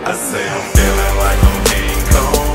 I say I'm feeling like I'm King Kong.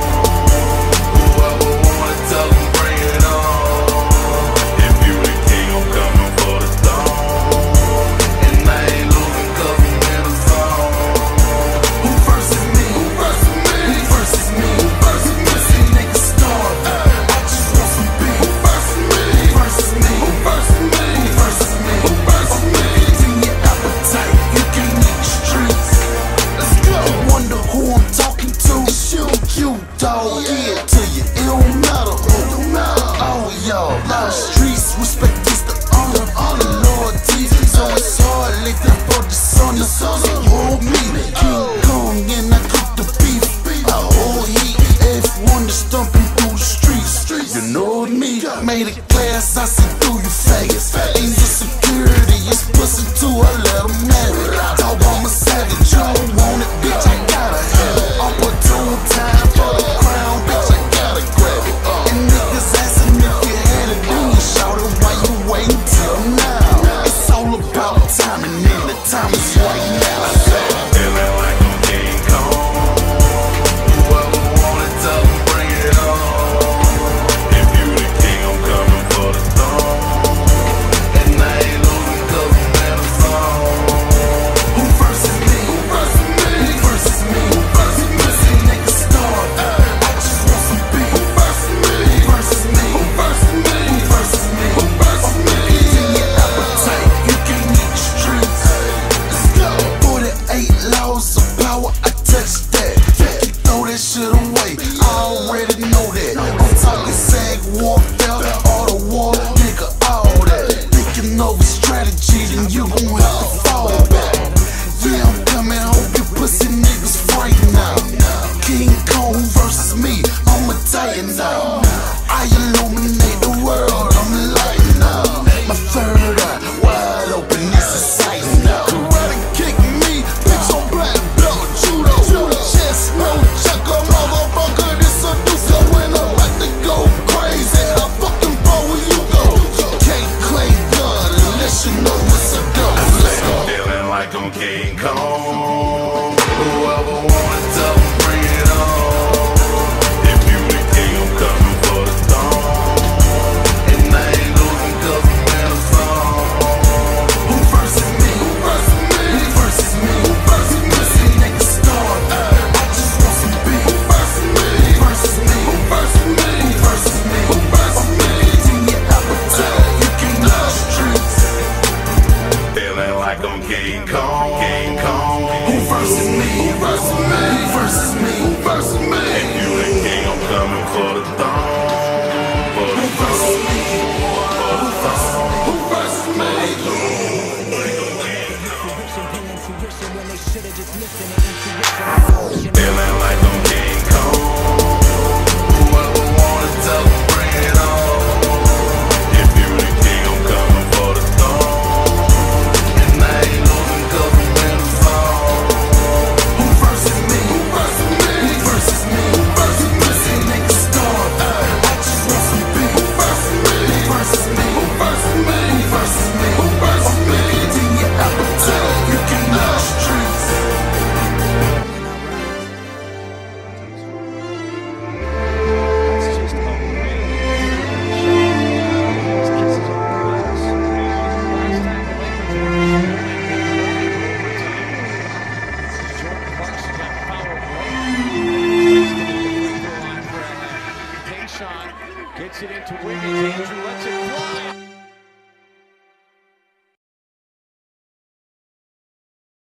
Whoever wanna tell them, bring it on. If you the king, I'm coming for the throne. And I ain't losing 'cause I'm in a zone. Who versus me? Who versus me? Who versus me? Who versus me? See niggas starve. I just want some beef. Who versus me? Who versus me? Who versus me? Who versus me? Who versus me? In your appetite, you can't eat the streets. Let's go. You wonder who I'm talking to? Shoot you, dog. Yeah, to you. It don't matter who. Oh, y'all. Lot of streets, respect is the honor. Loyalty. So it's hard, live for the sun. The sun hold me. King Kong and I cook the beef. I hold heat. F1 to stomping through the streets. You know me. Made it glass, I see through your face. Angel security, it's pussy too. I let them have it. Dog, I'm a savage. You don't want it, bitch. I gotta have it. Opportune time for the crown, bitch. I gotta grab it. And niggas asking if you had it, then you shout it. Why you waiting till now? It's all about timing, and the time is right now. I say I'm feeling like I'm King Kong. Whoever wanna tell them, bring it on. If you the king, I'm coming for the throne. And I ain't losing 'cause I'm in a zone. Who versus me? Who versus me? Who versus me? Who versus me? See niggas starve. I just want some beef. Who versus me? Who versus me? Who versus me? Who versus me? Who versus me? In your appetite, you can't eat the streets. Let's go. 48 laws of power, I touch that. You throw that shit away. I already know that. I'm talking sag warfare, all the war, nigga, all that. Thinking over strategy, then you gon' have to fall back. Yeah, I'm coming home, you pussy niggas frightened now. King Kong versus me, I'm a titan now. I illuminate the world, I'm lighting now. My third eye, wide open, it's exciting now. Karate kick me, bitch on black belt, judo. Chest, no chucker, motherfucker, this a deuce. When I'm about to go crazy, I fucking blow where you go. You can't claim God unless you know what's a go. I say I'm feeling like I'm King Kong. Whoever wanna tell them, bring it on. If you the king, I'm coming for the throne. And I ain't losing 'cause I'm in a zone. Who versus me? Who versus me? Who versus me? Who versus me? See niggas starve. I just want some beef. Who versus me? Who versus me? Who versus me? Who versus me? Who versus me? In your appetite, you can't eat the streets. Feeling like I'm King Kong. King Kong. Who versus me? Who versus me? Who versus me? Who versus me? If you the king, I'm coming for the throne. For the throne. For the throne. Who versus me? Feeling like I'm King Kong. Whoever wanna tell them, bring it on. If you the king, I'm coming for the throne. And I ain't losing 'cause I'm in a zone. Who versus me? Who versus me? Who versus me? Who versus me? See niggas starve. I just want some beef. Who versus me? Who versus me? Who versus me? Who versus me? Who versus me? In your appetite, you can't eat the streets. Gets it into Wiggins. Andrew lets it fly.